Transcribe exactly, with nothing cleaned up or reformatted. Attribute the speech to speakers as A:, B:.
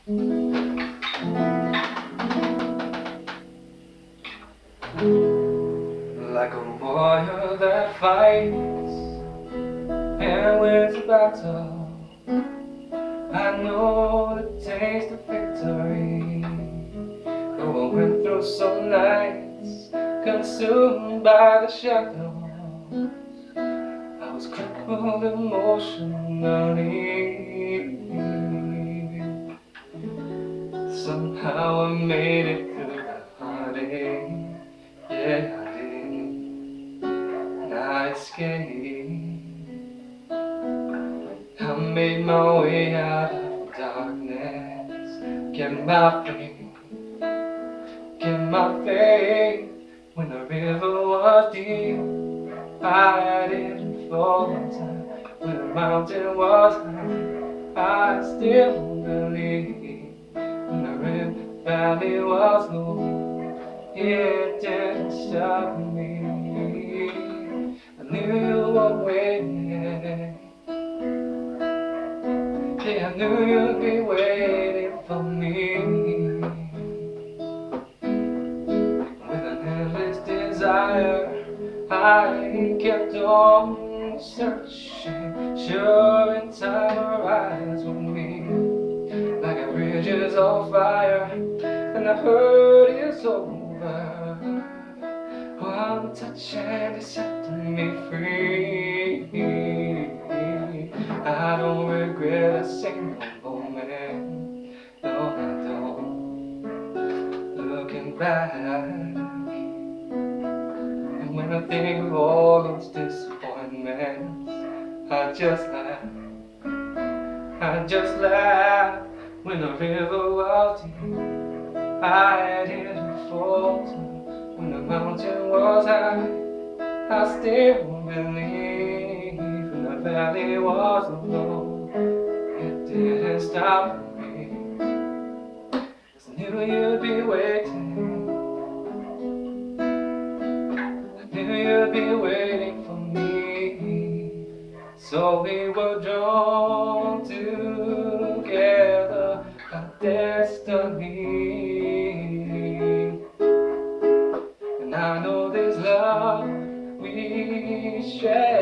A: Like a warrior that fights and wins a battle, I know the taste of victory. Though I went through some nights consumed by the shadows, I was crippled emotionally. Somehow I made it through the heartache. Yeah, I did. And I escaped. I made my way out of the darkness. Get my faith, get my faith. When the river was deep, I didn't fall in time. When the mountain was high, I still believe. When the river valley was low, it didn't stop me. I knew you were waiting. Yeah, I knew you'd be waiting for me. With an endless desire, I kept on searching. Sure in time her eyes would meet, like a bridge is on fire and the hurt is over. One touch and it set me free. I don't regret a single moment. No, I don't. Looking back, and when I think of all those disappointments, I just laugh. I just laugh. When the river was deep, I didn't falter. When the mountain was high, I still believe. When the valley was low, it didn't stop me. 'Cause I knew you'd be waiting. I knew you'd be waiting for me. So we were drawn together, a destiny. And I know this love we share